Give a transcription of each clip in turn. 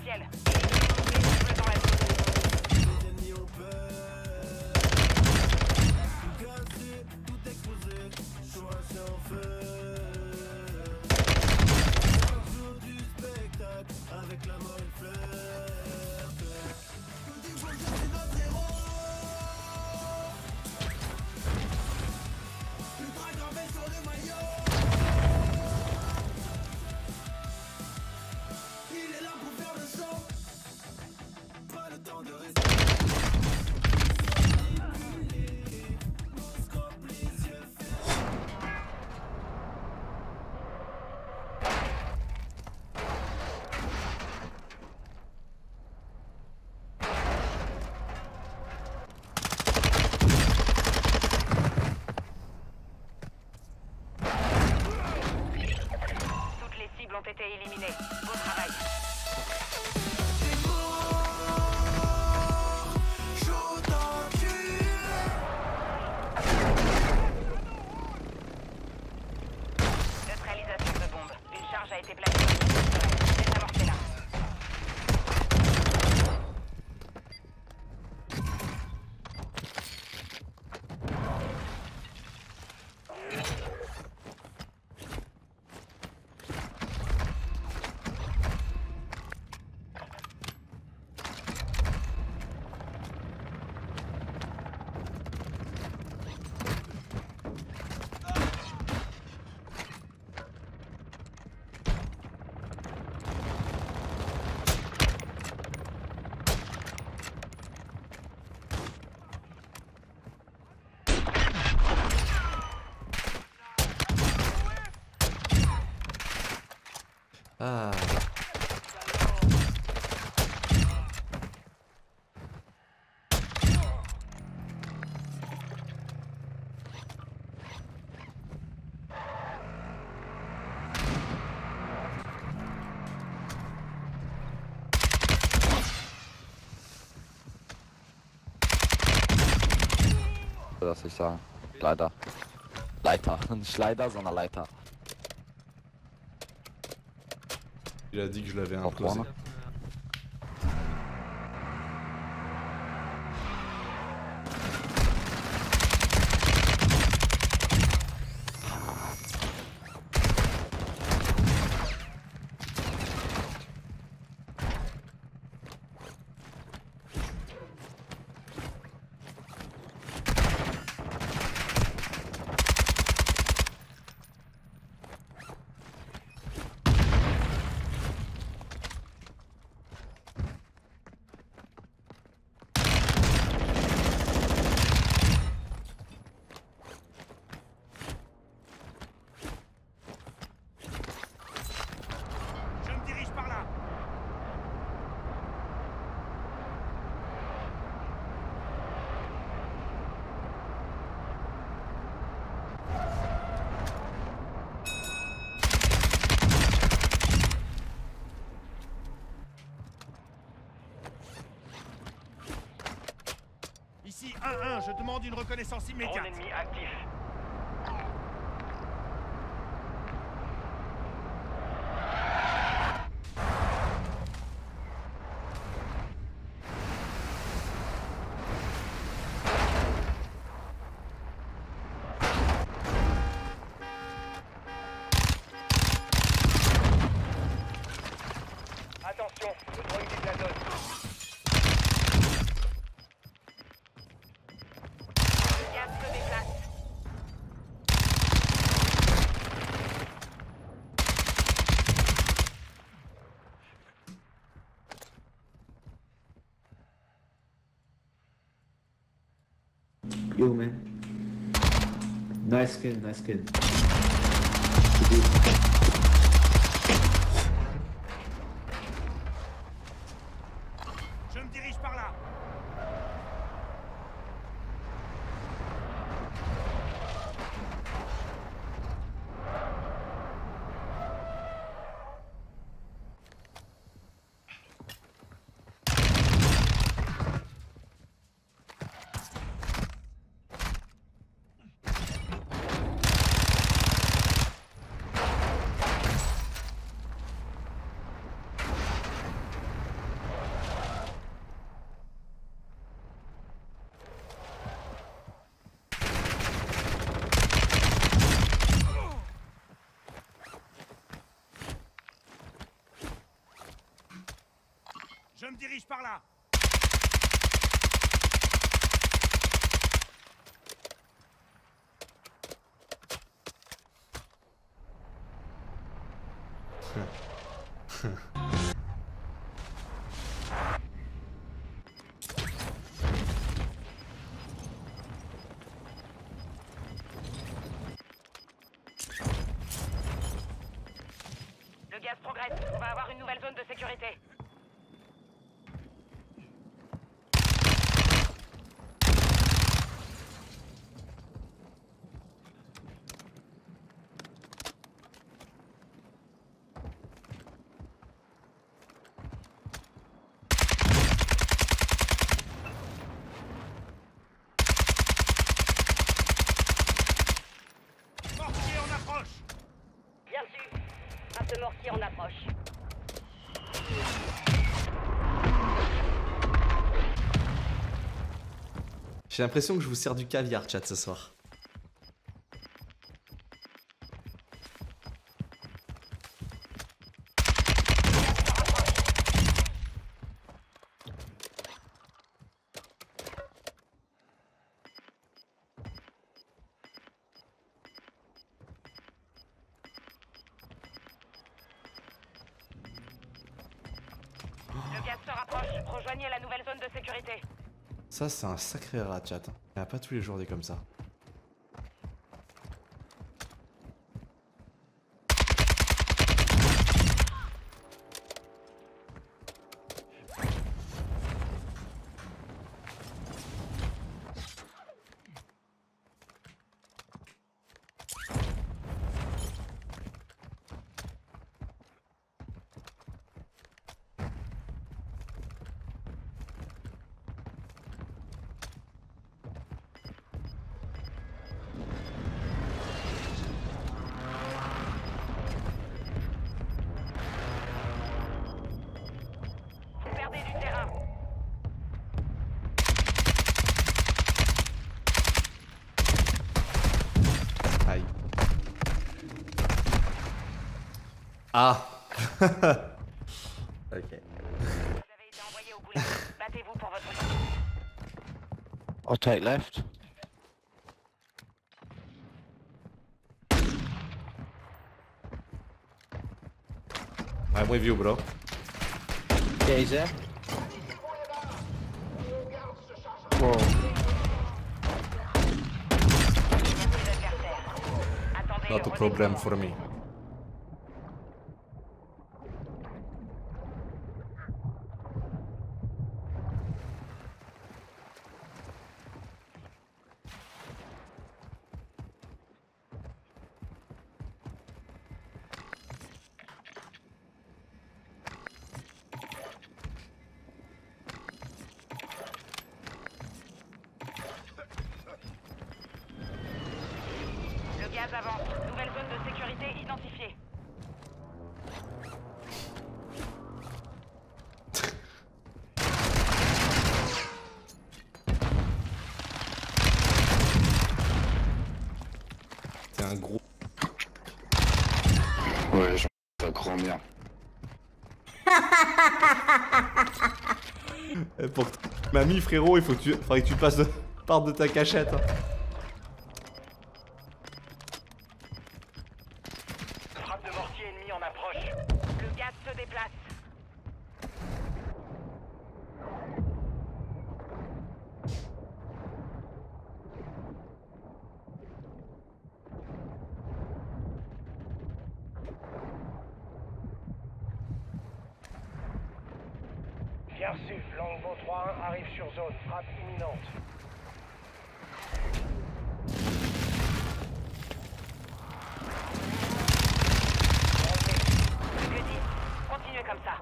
ciel. Éliminez dans la zone. Les ennemis ont peur. Tout cassé, tout exposé, chaud à chauffer. Chaque jour du spectacle, avec la mort une fleur. Tout dit, faut que c'est notre héros. Ultra gravé sur le maillot. Il est là pour faire le show. Pas le temps de rester. Toutes les cibles ont été éliminées. Bon travail. Neutralisation de bombe. Une charge a été placée. Désamorcez-la. Ah. Das ich sagen. Leider. Leiter. Nicht Leider, sondern Leiter. Il a dit que je l'avais Auf imposé. vorne. Je me dirige par là. Ici 1-1, je demande une reconnaissance immédiate. Drone ennemi actif. Attention, le drone quitte la zone. Le gaz se déplace. Yo, man. Nice skin, nice skin. Je me dirige par là. dirige par là. Le gaz progresse. On va avoir une nouvelle zone de sécurité. Mortier en approche. Bien sûr. Un peu mortier en approche. J'ai l'impression que je vous sers du caviar, chat, ce soir. Le gaz se rapproche. Rejoignez la nouvelle zone de sécurité. Ça, c'est un sacré rat, chat. Il n'y a pas tous les jours des comme ça. Vous perdez du terrain. Aïe. Ah. Ok. Vous avez été envoyé au boulet. Battez-vous pour votre vie. I'll take left. I'm with you, bro. Yeah, he's there. Whoa. Les adversaires. Attendez Not le a problem redéploiement. for me. Le gaz avance. Nouvelle zone de sécurité identifiée. T'es un gros. Ouais, ta grand-mère. Pour mamie, frérot, il faut que faudrait que tu passes part de ta cachette. Hein. Frappe de mortier ennemi en approche. Le gaz se déplace. Bien reçu. Longbow 3-1 arrive sur zone. Frappe imminente. Plus que 10. Continuez comme ça.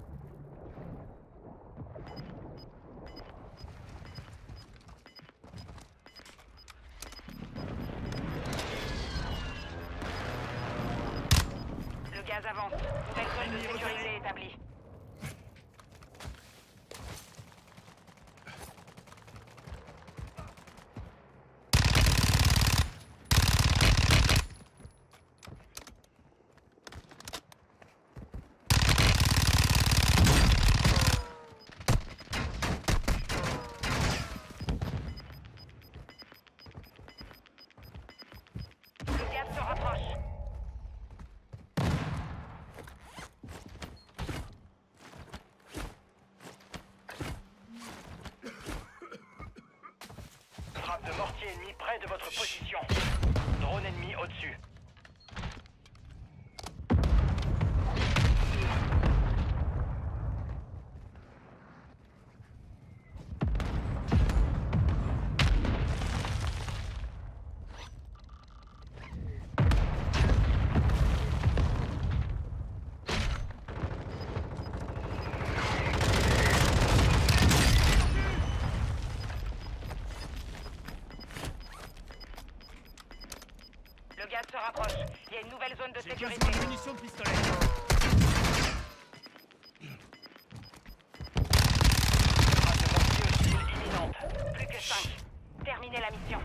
Le gaz avance. Nouvelle zone de sécurité établie. ennemi près de votre position. Drone ennemi au-dessus. Le gaz se rapproche. Il y a une nouvelle zone de sécurité. Munitions de pistolet. Trace de mortier hostile imminente. Plus que 5. Terminez la mission.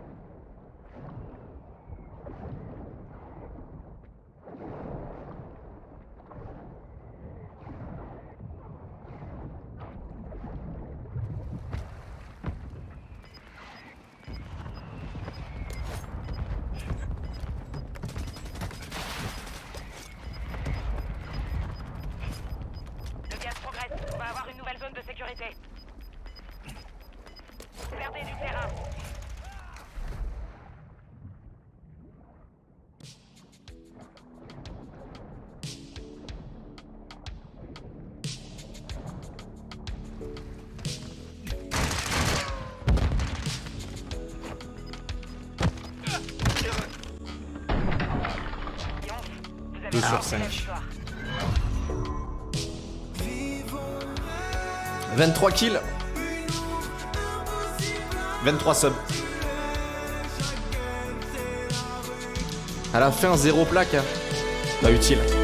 Le gaz progresse. On va avoir une nouvelle zone de sécurité. Perdez du terrain. Vous avez 2 sur remporté la 5. victoire. 23 kills. 23 subs. À la fin, 0 plaque. Hein. Pas utile.